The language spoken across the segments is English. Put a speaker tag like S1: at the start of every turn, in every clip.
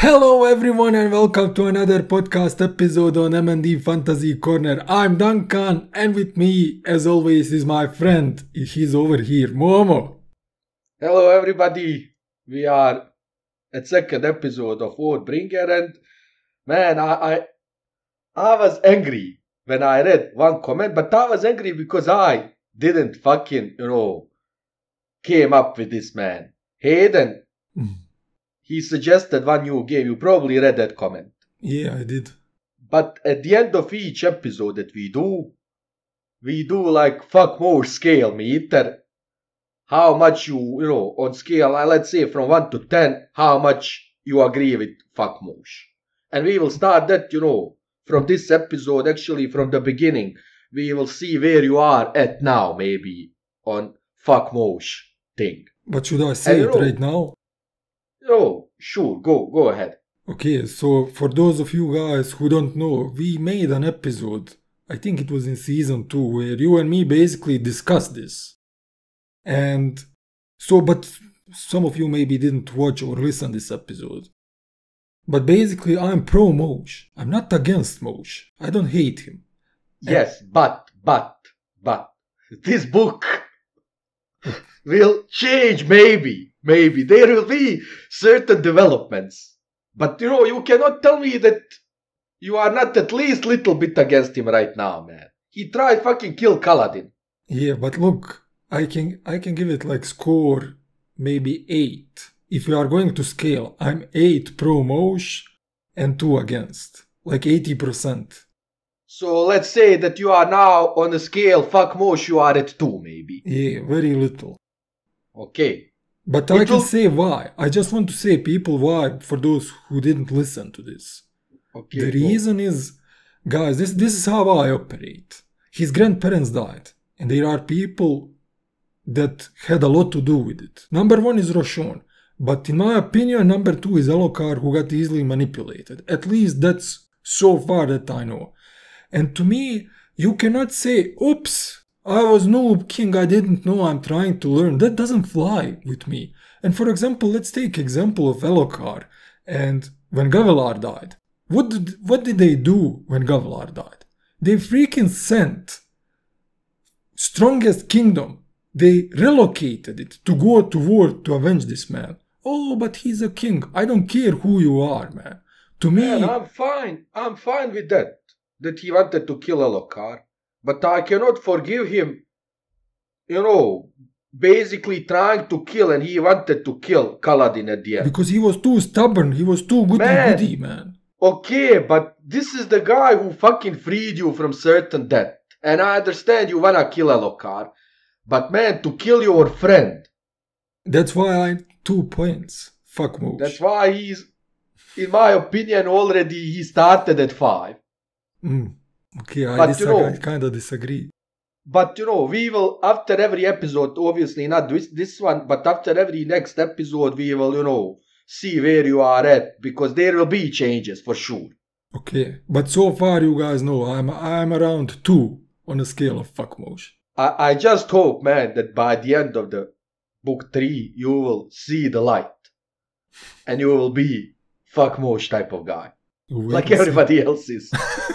S1: Hello everyone and welcome to another podcast episode on M&D Fantasy Corner. I'm Duncan and with me as always is my friend. He's over here, Momo.
S2: Hello everybody. We are at second episode of Oathbringer and man, I was angry when I read one comment, but I was angry because I didn't fucking, came up with this man. Hayden. He suggested one new game. You probably read that comment.
S1: Yeah, I did.
S2: But at the end of each episode that we do like fuck more scale meter. How much you on scale, let's say from 1 to 10, how much you agree with fuck mosh. And we will start that, from this episode, actually from the beginning. We will see where you are at now, maybe, on fuck mosh thing.
S1: But should I say it right now?
S2: Sure, go ahead.
S1: Okay, so for those of you guys who don't know, we made an episode, I think it was in season 2, where you and me basically discussed this. And so, but some of you maybe didn't watch or listen this episode. But basically, I'm pro Mosh. I'm not against Mosh. I don't hate him.
S2: Yes, but this book will change, maybe. There will be certain developments. But you cannot tell me that you are not at least little bit against him right now, man. He tried fucking kill Kaladin.
S1: Yeah, but look. I can give it like score maybe 8. If you are going to scale, I'm 8 pro Mosh and 2 against. Like 80%.
S2: So let's say that you are now on a scale fuck Mosh, you are at 2 maybe.
S1: Yeah, very little.
S2: Okay.
S1: But I can say why. I just want to say people why for those who didn't listen to this.
S2: Okay.
S1: The reason is, guys, this is how I operate. His grandparents died. And there are people that had a lot to do with it. Number 1 is Roshon, but in my opinion, number 2 is Elokar, who got easily manipulated. At least that's so far that I know. And to me, you cannot say, oops, I was noob king, I didn't know, I'm trying to learn. That doesn't fly with me. And for example, let's take example of Elokar and when Gavilar died. What did they do when Gavilar died? They freaking sent strongest kingdom. They relocated it to go to war to avenge this man. Oh, but he's a king. I don't care who you are, man. To me...
S2: Man, I'm fine with that. That he wanted to kill Elokar. But I cannot forgive him, basically trying to kill, and he wanted to kill Kaladin at the end.
S1: Because he was too stubborn. He was too goody-goody, man.
S2: Okay, but this is the guy who fucking freed you from certain death. And I understand you wanna kill Elokar. But man, to kill your friend.
S1: That's why I'm 2 points. Fuck Mosh.
S2: That's why he's, in my opinion, already he started at 5.
S1: Okay, I kind of disagree.
S2: But we will, after every episode, obviously not this one, but after every next episode, we will, see where you are at. Because there will be changes, for sure.
S1: Okay, but so far you guys know I'm around 2 on a scale of fuck Mosh.
S2: I just hope, man, that by the end of the book 3, you will see the light. And you will be fuck Mosh type of guy. Like everybody else is.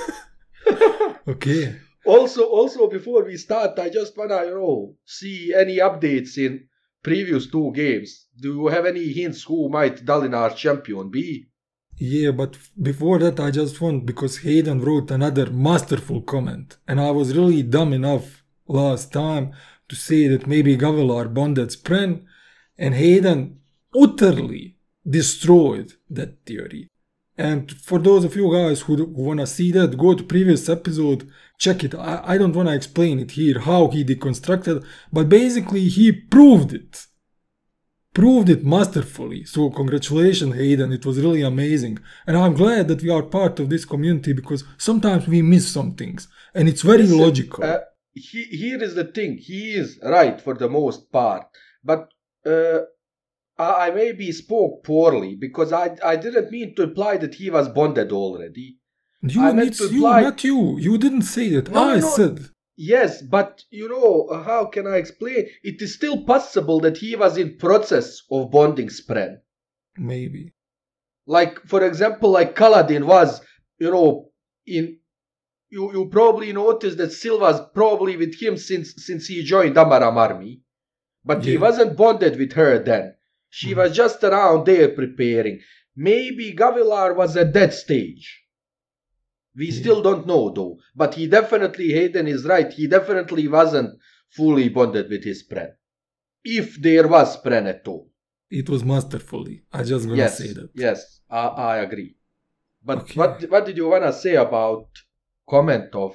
S1: Okay.
S2: Also, before we start, I just wanna, see any updates in previous 2 games. Do you have any hints who might Dalinar champion be?
S1: Yeah, but before that I just want, because Hayden wrote another masterful comment. And I was really dumb enough last time to say that maybe Gavilar bonded Spren, and Hayden utterly destroyed that theory. And for those of you guys who wanna see that, go to previous episode, check it. I don't wanna explain it here, how he deconstructed, but basically he proved it. Proved it masterfully. So congratulations, Hayden, it was really amazing. And I'm glad that we are part of this community, because sometimes we miss some things. And it's very logical.
S2: Here is the thing, he is right for the most part, but I maybe spoke poorly, because I didn't mean to imply that he was bonded already.
S1: Not you. You didn't say that. I said.
S2: Yes, but how can I explain? It is still possible that he was in process of bonding Spren.
S1: Maybe.
S2: Like, for example, like Kaladin was, in you probably noticed that Silva's probably with him since he joined Amaram army, but he wasn't bonded with her then. She was just around there preparing. Maybe Gavilar was at that stage. We still don't know though, but Hayden is right, he definitely wasn't fully bonded with his Pren. If there was Pren at all.
S1: It was masterfully. I just gonna say that.
S2: Yes, I agree. But what did you wanna say about comment of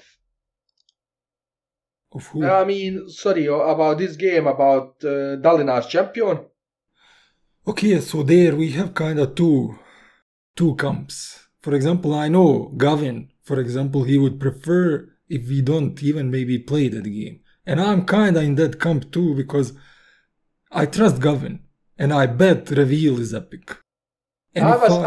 S1: who?
S2: I mean, sorry, about this game, about Dalinar's champion?
S1: Okay, so there we have kind of two camps. For example, I know Gavin, for example, he would prefer if we don't even maybe play that game. And I'm kind of in that camp too, because I trust Gavin. And I bet reveal is epic. And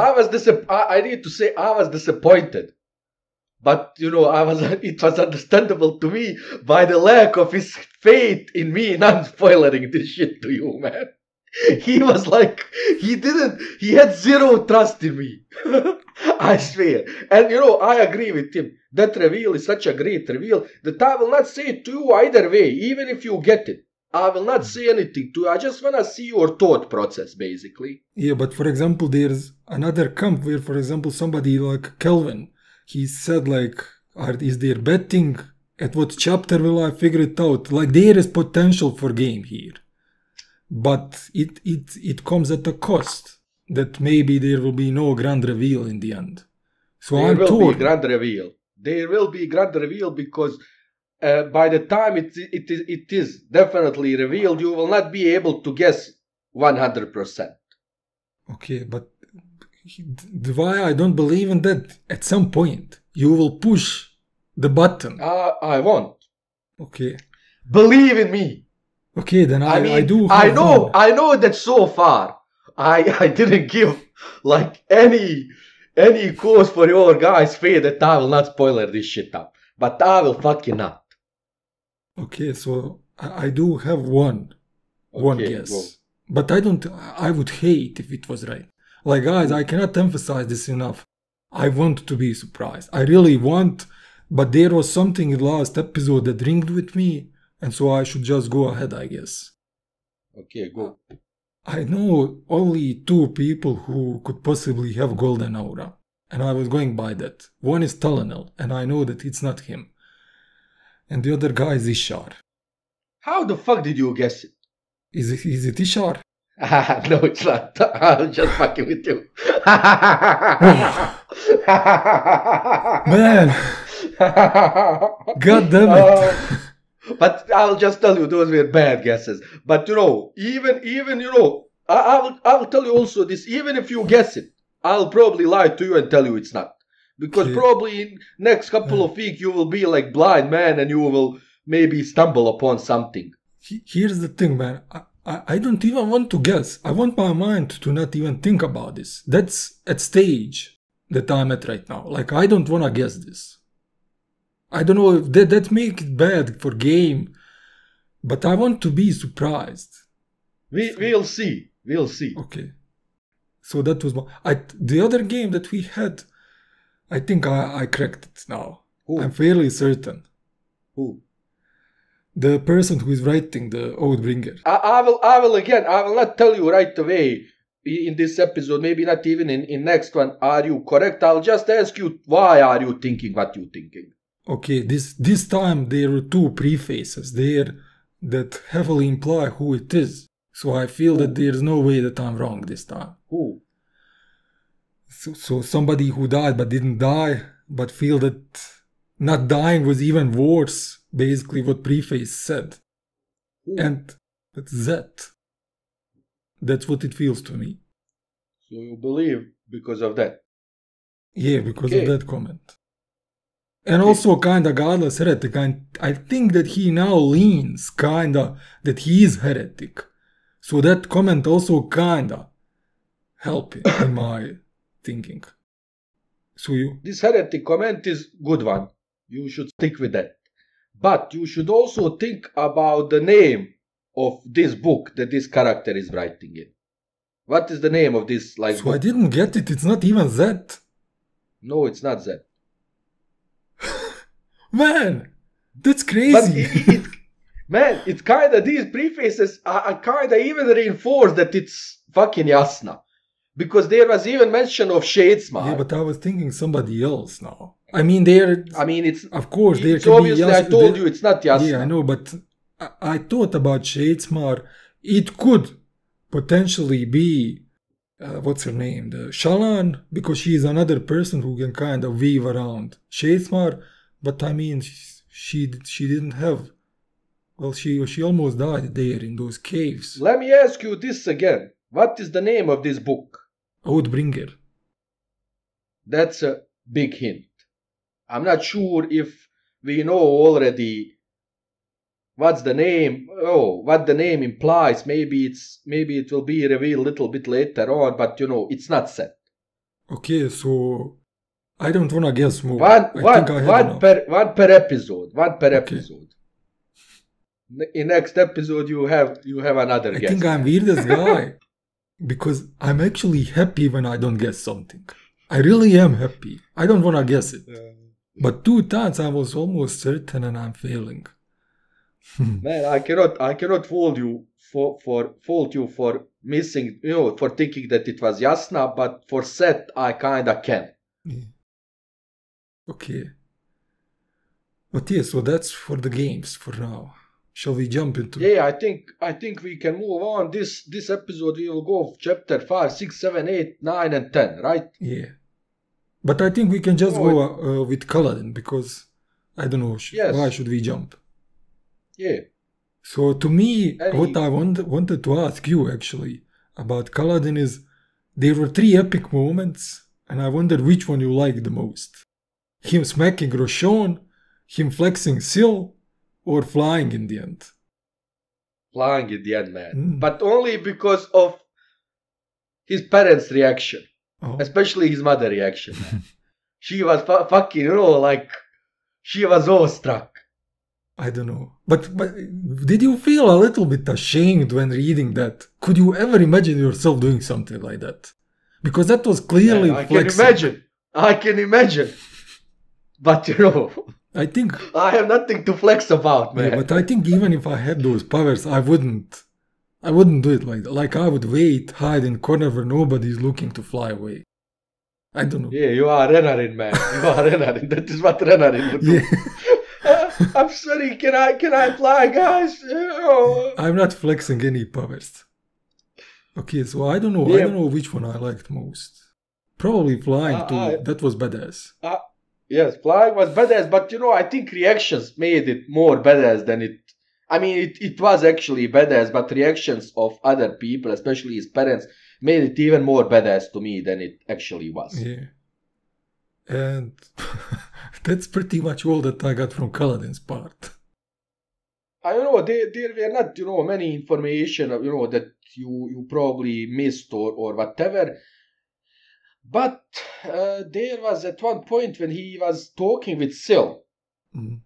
S2: I need to say I was disappointed. But it was understandable to me by the lack of his faith in me not spoiling this shit to you, man. He was like, he had zero trust in me. I swear. And I agree with him. That reveal is such a great reveal that I will not say it to you either way, even if you get it. I will not say anything to you. I just want to see your thought process, basically.
S1: Yeah, but for example, there's another camp where, for example, somebody like Kelvin, he said like, is there betting? At what chapter will I figure it out? Like there is potential for game here. But it comes at a cost that maybe there will be no grand reveal in the end. So
S2: there will be grand reveal. There will be grand reveal because by the time it is definitely revealed, you will not be able to guess 100%.
S1: Okay, but why I don't believe in that? At some point, you will push the button.
S2: I won't.
S1: Okay.
S2: Believe in me.
S1: Okay, then I do.
S2: I know that so far I didn't give like any cause for your guys' faith that I will not spoiler this shit up, but I will fucking not.
S1: Okay, so I do have one guess,
S2: go.
S1: But I would hate if it was right. Like guys, I cannot emphasize this enough. I want to be surprised. I really want, but there was something in the last episode that ringed with me. And so I should just go ahead, I guess.
S2: Okay, go.
S1: I know only two people who could possibly have golden aura. And I was going by that. One is Talanel, and I know that it's not him. And the other guy is Ishar.
S2: How the fuck did you guess it?
S1: Is it Ishar?
S2: No, it's not. I'm just fucking with you.
S1: Man! God damn it!
S2: But I'll just tell you, those were bad guesses. But even I will tell you also this. Even if you guess it, I'll probably lie to you and tell you it's not, because probably in next couple of weeks you will be like blind man and you will maybe stumble upon something.
S1: Here's the thing, man. I don't even want to guess. I want my mind to not even think about this. That's at stage that I'm at right now. Like I don't want to guess this. I don't know if that make it bad for game, but I want to be surprised.
S2: We'll see. We'll see.
S1: Okay. So that was the other game that we had. I think I cracked it now.
S2: Who?
S1: I'm fairly certain.
S2: Who?
S1: The person who is writing the Oathbringer.
S2: I will not tell you right away in this episode, maybe not even in next one. Are you correct? I'll just ask you, why are you thinking what you're thinking?
S1: Okay, this time there are two prefaces there that heavily imply who it is. So I feel that there's no way that I'm wrong this time.
S2: Who?
S1: So somebody who died but didn't die, but feel that not dying was even worse, basically what preface said.
S2: Who?
S1: And that's that. That's what it feels to me.
S2: So you believe because of that?
S1: Yeah, because of that comment. And also kinda godless heretic. I think that he now leans kinda that he is heretic. So that comment also kinda help in my thinking. So
S2: this heretic comment is good one. You should stick with that. But you should also think about the name of this book that this character is writing in. What is the name of this like
S1: So I
S2: book?
S1: didn't get it. It's not even that.
S2: No, it's not that.
S1: Man, that's
S2: But
S1: crazy.
S2: man, it's kind of, these prefaces are kind of even reinforce that it's fucking Yasna. Because there was even mention of Shadesmar.
S1: Yeah, but I was thinking somebody else now. I mean, there.
S2: I mean,
S1: Of course, there
S2: it's
S1: can be.
S2: obviously, I told you it's not Yasna.
S1: Yeah, I know, but I thought about Shadesmar. It could potentially be. What's her name? The Shalan, because she is another person who can kind of weave around Shadesmar. But I mean, she didn't have. Well, she almost died there in those caves.
S2: Let me ask you this again. What is the name of this book?
S1: Oathbringer.
S2: That's a big hint. I'm not sure if we know already what's the name. Oh, what the name implies. Maybe it will be revealed a little bit later on, but it's not set.
S1: Okay, so I don't wanna guess more.
S2: One per episode. One per
S1: Okay.
S2: episode. In next episode you have another guess.
S1: I think I'm weirdest guy because I'm actually happy when I don't guess something. I really am happy. I don't wanna guess it. But 2 times I was almost certain and I'm failing.
S2: Man, I cannot fault you for missing, for thinking that it was Yasna, but for Set I kinda can.
S1: Yeah. Okay. But yeah, so that's for the games for now. Shall we jump into?
S2: Yeah, I think we can move on. This episode we will go chapter 5, 6, 7, 8, 9, and 10, right?
S1: Yeah. But I think we can just go with Kaladin because I don't know why should we jump.
S2: Yeah.
S1: So to me, what I wanted to ask you actually about Kaladin is there were 3 epic moments and I wondered which one you liked the most. Him smacking Roshon, him flexing Sil, or flying in the end.
S2: Flying in the end, man. But only because of his parents' reaction. Oh. Especially his mother reaction, man. She was fucking, like, she was awestruck.
S1: I don't know. But did you feel a little bit ashamed when reading that? Could you ever imagine yourself doing something like that? Because that was clearly flexing.
S2: I can imagine. But
S1: I think
S2: I have nothing to flex about, man.
S1: Yeah, but I think even if I had those powers, I wouldn't do it like that. Like I would wait, hide in corner where nobody's looking to fly away. I don't know.
S2: Yeah, you are Renarin, man. You are Renarin. That is what Renarin would do. Yeah. I'm sorry. Can I fly, guys? Oh.
S1: I'm not flexing any powers. Okay, so I don't know.
S2: Yeah.
S1: I don't know which one I liked most. Probably flying too. That was badass.
S2: Yes, flying was badass, but I think reactions made it more badass than it. I mean, it was actually badass, but reactions of other people, especially his parents, made it even more badass to me than it actually was.
S1: Yeah. And that's pretty much all that I got from Kaladin's part.
S2: I don't know, there were not, many information, that you probably missed or whatever. But there was at one point when he was talking with Sil.
S1: Mm.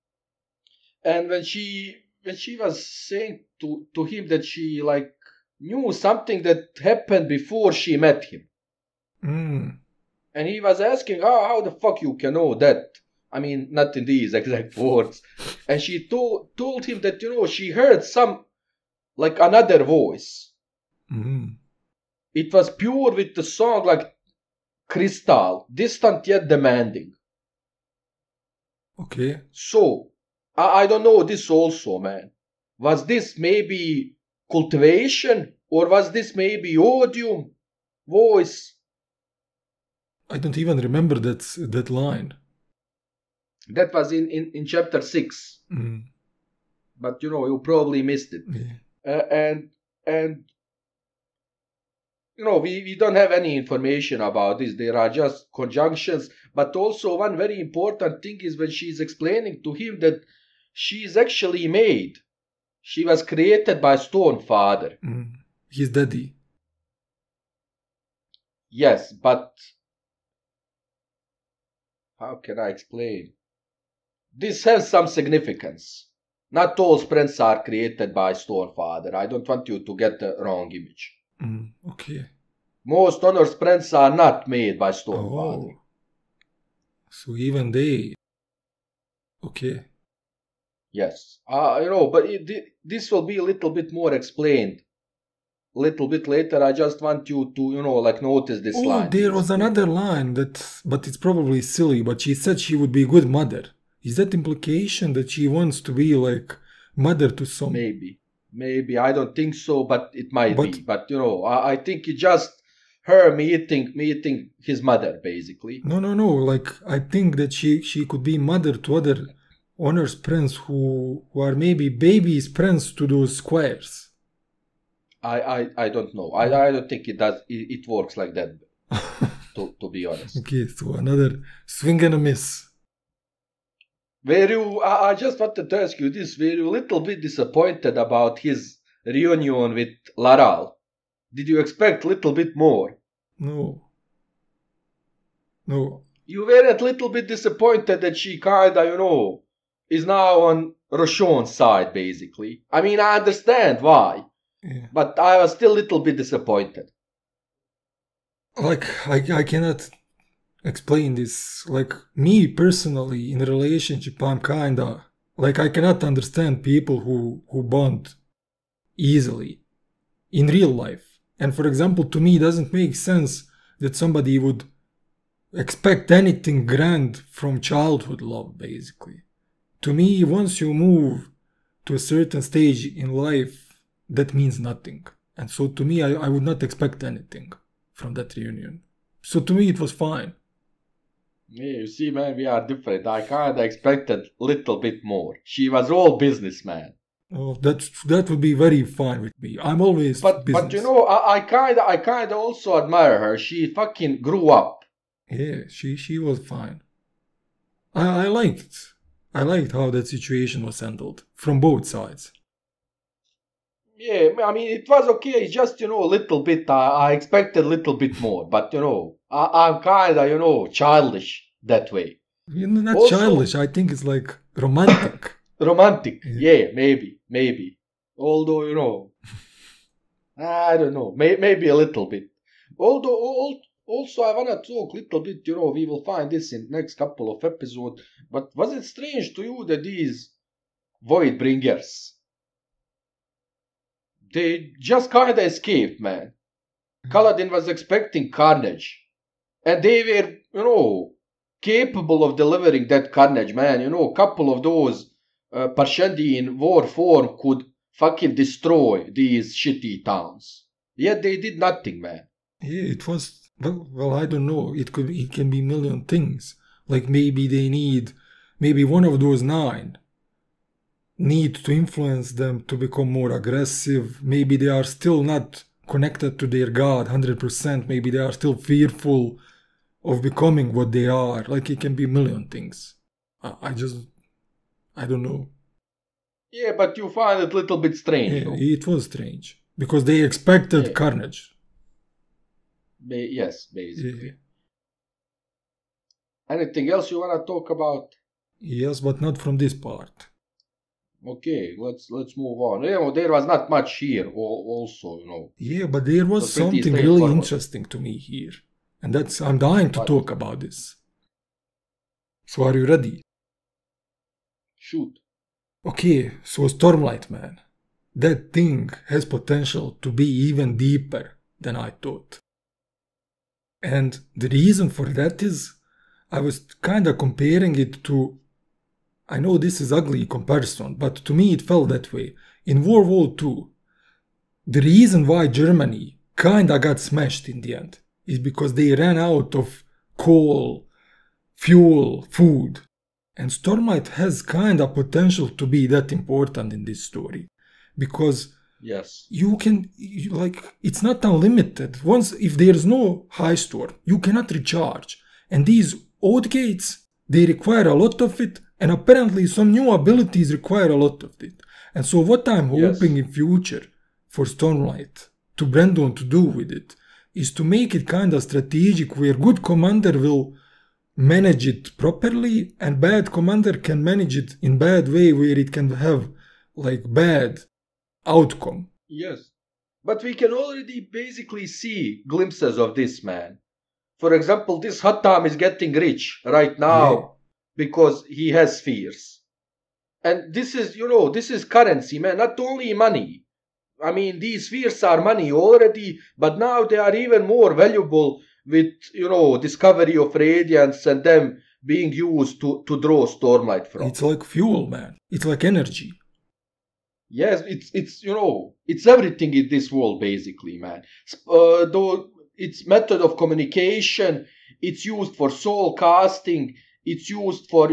S2: And when she was saying to him that she knew something that happened before she met him.
S1: Mm.
S2: And he was asking, how the fuck you can know that? I mean, not in these exact words. And she told him that, she heard another voice.
S1: Mm.
S2: It was pure with the song like Crystal, distant yet demanding.
S1: Okay.
S2: So, I don't know this also, man. Was this maybe cultivation? Or was this maybe odium? Voice?
S1: I don't even remember that line.
S2: That was in chapter 6.
S1: Mm.
S2: But, you probably missed it.
S1: Yeah.
S2: And we don't have any information about this. There are just conjunctions. But also one very important thing is when she's explaining to him that she is actually made. She was created by Stonefather.
S1: His daddy.
S2: Yes, but how can I explain? This has some significance. Not all sprints are created by Stonefather. I don't want you to get the wrong image.
S1: Okay.
S2: Most honor sprints are not made by Stormlight.
S1: Oh. So even they. Okay.
S2: Yes. But this will be a little bit more explained a little bit later. I just want you to, notice this
S1: Oh,
S2: line.
S1: there was
S2: basically.
S1: another line but it's probably silly, but she said she would be a good mother. Is that implication that she wants to be like mother to some?
S2: Maybe. I don't think so, but it might be. But, I think it's just her meeting his mother, basically.
S1: No. Like, I think that she could be mother to other honors prince who are maybe babies prince to those squires.
S2: I don't know. I don't think it does. It works like that. to be honest.
S1: Okay, so another swing and a miss.
S2: I just wanted to ask you this. Were you a little bit disappointed about his reunion with Laral? Did you expect a little bit more?
S1: No.
S2: You were a little bit disappointed that she kinda, is now on Roshon's side, basically. I mean, I understand why.
S1: Yeah.
S2: But I was still a little bit disappointed.
S1: Like, I cannot explain this. Like, me personally, in a relationship, I'm kinda... Like, I cannot understand people who bond easily in real life. And for example, to me, it doesn't make sense that somebody would expect anything grand from childhood love, basically. To me, once you move to a certain stage in life, that means nothing. And so to me, I would not expect anything from that reunion. So to me, it was fine.
S2: Yeah, you see, man, we are different. I kinda expected a little bit more. She was all businessman.
S1: Oh, that would be very fine with me. I'm always
S2: But
S1: business.
S2: I kinda also admire her. She fucking grew up.
S1: Yeah, she was fine. I liked how that situation was handled from both sides.
S2: Yeah, I mean, it was okay. It's just, a little bit. I expected a little bit more. But, I'm kinda, childish that way.
S1: Not
S2: Also,
S1: childish. I think it's like romantic.
S2: Romantic. Yeah, maybe. Although, I don't know. Maybe a little bit. Although, also, I want to talk a little bit, we will find this in next couple of episodes. But was it strange to you that these Voidbringers, they just kind of escaped, man? Kaladin was expecting carnage. And they were, capable of delivering that carnage, man. A couple of those Parshendi in war form could fucking destroy these shitty towns. Yet they did nothing, man.
S1: Yeah, it was well, I don't know. It can be a million things. Like maybe one of those 9 need to influence them to become more aggressive. Maybe they are still not connected to their god 100%. Maybe they are still fearful of becoming what they are. Like, it can be a million things. I don't know.
S2: Yeah, but you find it a little bit strange.
S1: Yeah, it was strange because they expected carnage.
S2: Yes, basically.
S1: Yeah.
S2: Anything else you want to talk about?
S1: Yes, but not from this part.
S2: Okay, let's move on. There was not much here also,
S1: Yeah, but there was something really interesting to me here. And I'm dying to talk about this. So are you ready?
S2: Shoot.
S1: Okay, so Stormlight, man. That thing has potential to be even deeper than I thought. And the reason for that is, I was kinda comparing it to... I know this is ugly comparison, but to me it felt that way. In World War II, the reason why Germany kinda got smashed in the end is because they ran out of coal, fuel, food. And Stormlight has kinda potential to be that important in this story. Because
S2: yes,
S1: it's not unlimited. If there's no high storm, you cannot recharge. And these old gates, they require a lot of it, and apparently some new abilities require a lot of it. And so what I'm hoping in future for Stormlight, to Brandon to do with it, is to make it kinda strategic, where good commander will manage it properly, and bad commander can manage it in bad way, where it can have like bad outcome.
S2: Yes. But we can already basically see glimpses of this, man. For example, this Hattam is getting rich right now because he has spheres. And this is, this is currency, man, not only money. I mean, these spheres are money already, but now they are even more valuable with, discovery of radiance and them being used to draw Stormlight from.
S1: It's like fuel, man. It's like energy.
S2: Yes, it's everything in this world, basically, man. Though it's method of communication, it's used for soul casting, it's used for,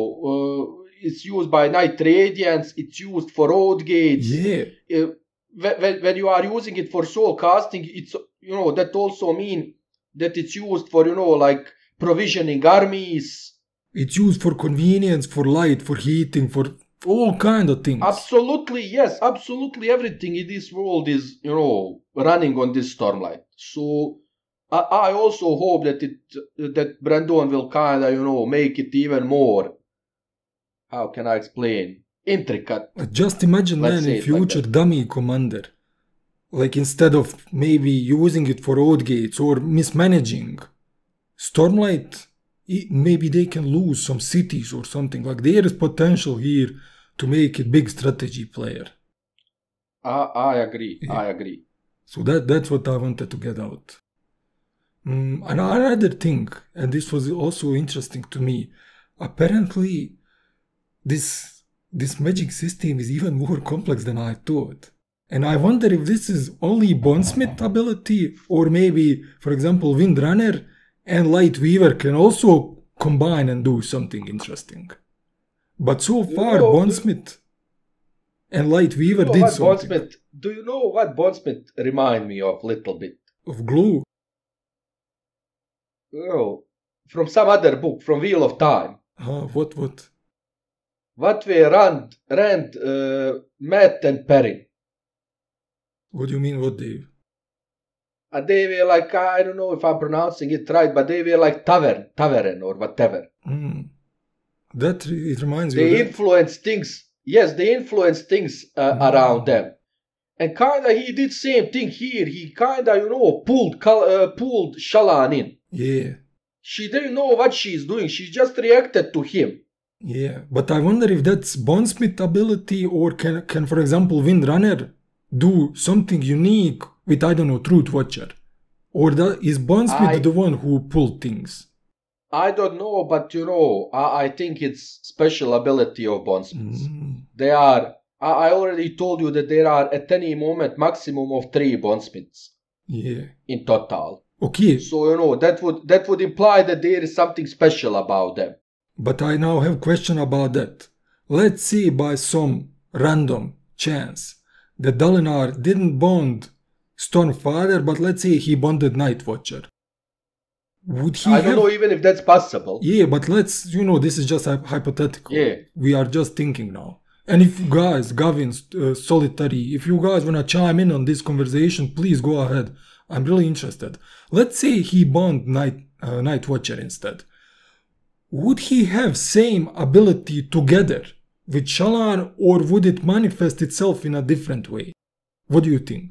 S2: it's used by night radiance, it's used for road gates.
S1: Yeah.
S2: When you are using it for soul casting, it's, that also mean that it's used for, like provisioning armies.
S1: It's used for convenience, for light, for heating, for all kind of things.
S2: Absolutely, yes, absolutely everything in this world is, running on this Stormlight. So I also hope that Brandon will kind of, make it even more, how can I explain, intricate.
S1: Just imagine, man, in future like dummy commander. Like instead of maybe using it for road gates or mismanaging Stormlight, maybe they can lose some cities or something. Like there is potential here to make it big strategy player.
S2: I agree. Yeah. I agree.
S1: So that's what I wanted to get out. Another thing, and this was also interesting to me. Apparently, this magic system is even more complex than I thought. And I wonder if this is only Bondsmith ability, or maybe, for example, Windrunner and Light Weaver can also combine and do something interesting. But so far, Bondsmith and Light Weaver did something.
S2: Do you know what Bondsmith remind me of a little bit?
S1: Of glue?
S2: Oh, from some other book, from Wheel of Time.
S1: What?
S2: What were Rand, Matt and Perrin.
S1: What do you mean, what, Dave?
S2: They were like, I don't know if I'm pronouncing it right, but they were like Tavern or whatever.
S1: That it reminds
S2: me. They influence things. Yes, they influence things around them. And kinda he did same thing here. He kinda, pulled Shallan in.
S1: Yeah.
S2: She didn't know what she's doing. She just reacted to him.
S1: Yeah, but I wonder if that's Bondsmith ability, or can for example Windrunner do something unique with, I don't know, Truth Watcher? Or is Bondsmith the one who pulled things?
S2: I don't know, but I think it's special ability of Bondsmiths. They are, I already told you that there are at any moment maximum of 3 Bondsmiths.
S1: Yeah.
S2: In total.
S1: Okay.
S2: So, that would imply that there is something special about them.
S1: But I now have a question about that. Let's say by some random chance that Dalinar didn't bond Stormfather, but let's say he bonded Night Watcher. Would he
S2: I don't know even if that's possible.
S1: Yeah, but let's, this is just hypothetical.
S2: Yeah.
S1: We are just thinking now. And if you guys, Gavin, Solitary, if you guys want to chime in on this conversation, please go ahead. I'm really interested. Let's say he bond Night Watcher instead. Would he have same ability together with Shallan, or would it manifest itself in a different way? What do you think?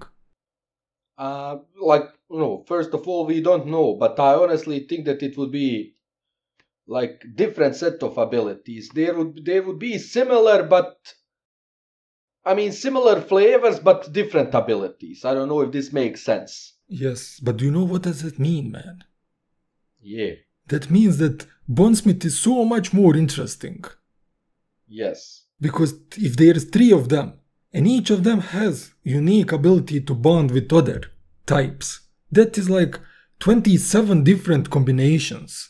S2: First of all, we don't know, but I honestly think that it would be like different set of abilities. They would be similar, but similar flavors, but different abilities. I don't know if this makes sense.
S1: Yes, but do you know what does that mean, man?
S2: Yeah.
S1: That means that Bondsmith is so much more interesting.
S2: Yes.
S1: Because if there's 3 of them, and each of them has unique ability to bond with other types, that is like 27 different combinations.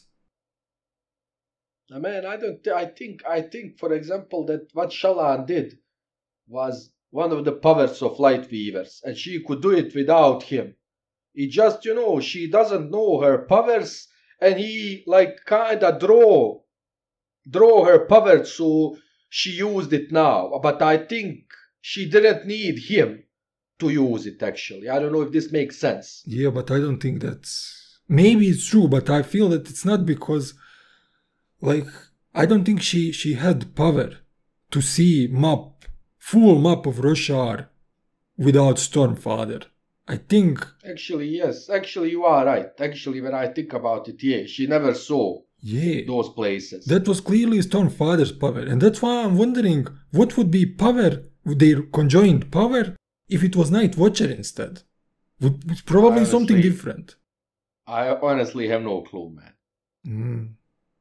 S2: Man, I think, for example, that what Shallan did was one of the powers of Light Weavers, and she could do it without him. It just, she doesn't know her powers, and he kinda draw her power, so she used it now. But I think she didn't need him to use it, actually. I don't know if this makes sense.
S1: Yeah, but I don't think that's... Maybe it's true, but I feel that it's not because... I don't think she had power to see full map of Roshar without Stormfather. I think...
S2: Actually, yes. Actually, you are right. Actually, when I think about it, yeah, she never saw those places.
S1: That was clearly Stormfather's power. And that's why I'm wondering, what would be power, their conjoined power, if it was Night Watcher instead? It's probably something different.
S2: I honestly have no clue, man.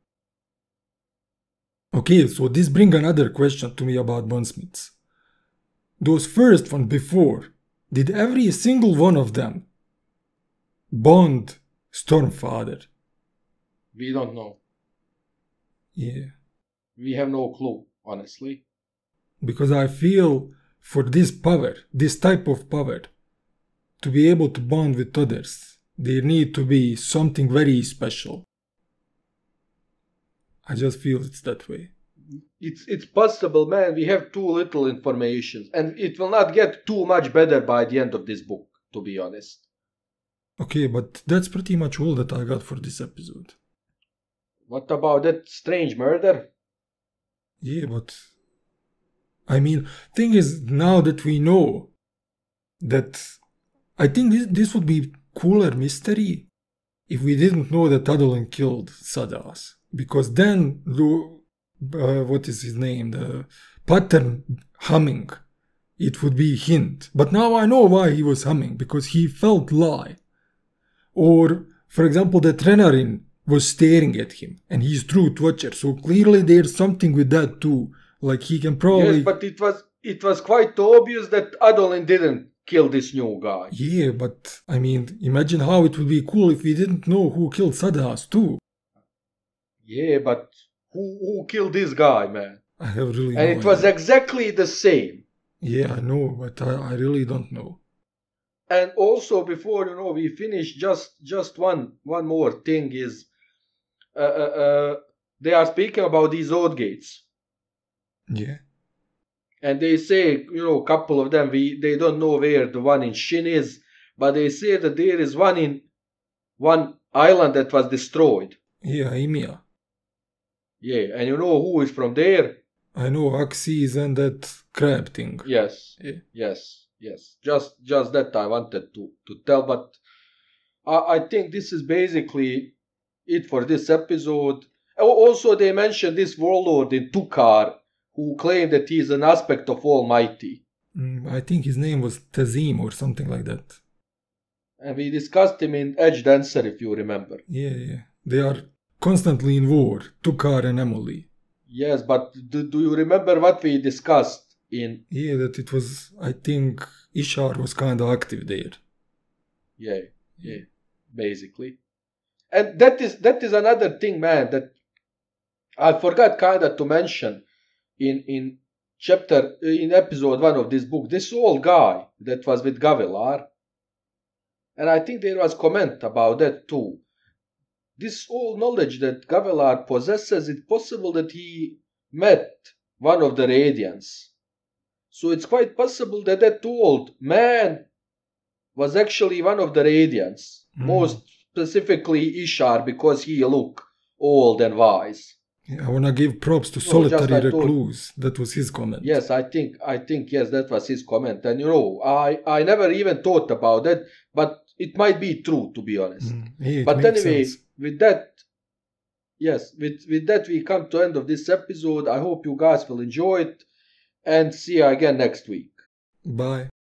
S1: Okay, so this brings another question to me about Bondsmiths. Those first one before, did every single one of them bond Stormfather?
S2: We don't know.
S1: Yeah.
S2: We have no clue, honestly.
S1: Because I feel for this power, this type of power, to be able to bond with others, there need to be something very special. I just feel it's that way.
S2: It's possible, man. We have too little information, and it will not get too much better by the end of this book, to be honest.
S1: Okay, but that's pretty much all that I got for this episode.
S2: What about that strange murder?
S1: Yeah, but... I mean, thing is, now that we know that... I think this would be cooler mystery if we didn't know that Adolin killed Sadas. Because then, what is his name? The pattern humming. It would be hint. But now I know why he was humming. Because he felt lie. Or, for example, that Renarin was staring at him. And he's Truth Watcher. So clearly there's something with that too. Like he can probably...
S2: Yes, but it was quite obvious that Adolin didn't kill this new guy.
S1: Yeah, but I mean, imagine how it would be cool if we didn't know who killed Sadas too.
S2: Yeah, but who killed this guy, man?
S1: I have really
S2: and
S1: no
S2: it was
S1: idea.
S2: exactly the same.
S1: Yeah, I know, but I really don't know.
S2: And also, before we finish, just one more thing is, they are speaking about these oath gates.
S1: Yeah.
S2: And they say, a couple of them, they don't know where the one in Shin is, but they say that there is one island that was destroyed.
S1: Yeah, Emia.
S2: Yeah, and you know who is from there?
S1: I know Axis and that crab thing.
S2: Yes,
S1: yeah.
S2: yes. Just that I wanted to tell, but I think this is basically it for this episode. Also, they mentioned this warlord in Tukar, who claimed that he is an aspect of Almighty.
S1: I think his name was Tazim or something like that.
S2: And we discussed him in Edge Dancer, if you remember.
S1: Yeah. They are constantly in war, Tukar and Emily.
S2: Yes, but do you remember what we discussed in...
S1: Yeah, that it was, I think, Ishar was kind of active there.
S2: Yeah, basically. And that is another thing, man, that I forgot kind of to mention in episode 1 of this book. This old guy that was with Gavilar, and I think there was comment about that too. This old knowledge that Gavilar possesses, it's possible that he met one of the Radiants. So it's quite possible that that old man was actually one of the Radiants. Most specifically Ishar, because he looked old and wise.
S1: Yeah, I want to give props to Solitary Recluse. That was his comment.
S2: Yes, I think yes, that was his comment. And I never even thought about that, but it might be true, to be honest.
S1: Yeah,
S2: but anyway,
S1: sense.
S2: With that, yes, with that we come to the end of this episode. I hope you guys will enjoy it, and see you again next week.
S1: Bye.